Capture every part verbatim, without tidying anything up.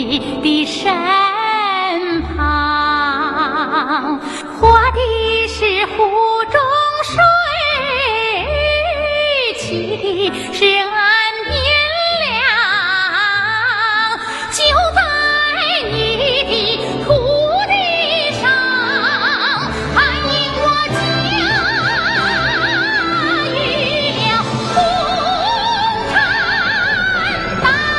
你的身旁，画的是湖中水，起的是岸边凉，就在你的土地上，安营我家与了红毯当。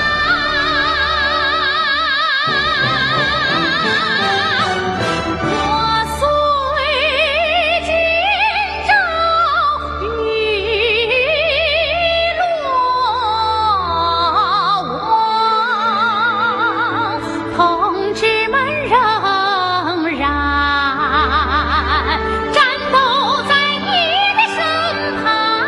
我虽今朝雨落网，同志们仍然战斗在你的身旁。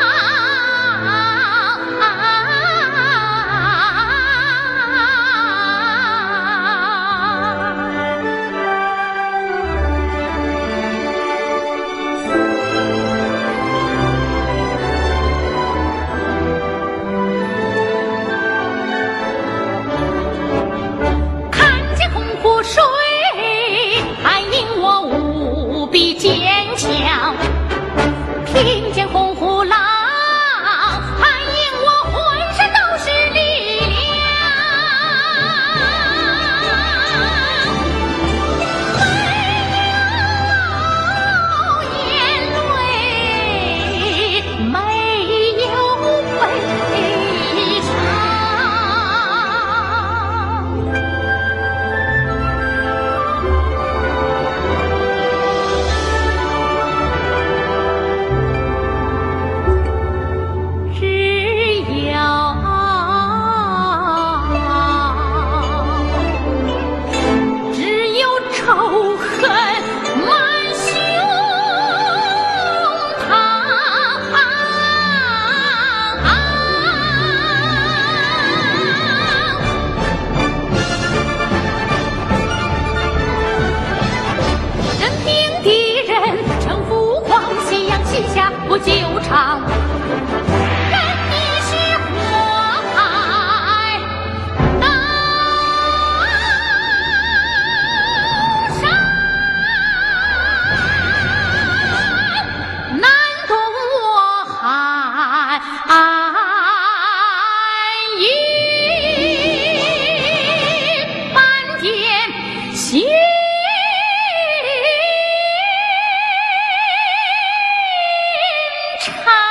看见洪湖水，暗引我无比坚强；听见洪湖浪，暗引我浑身都是力量。没有眼泪，没有悲伤。只有只有仇恨满胸膛，任凭敌人乘浮狂，夕阳西下不久长。任你是火海刀山，难懂我汉一半点心肠。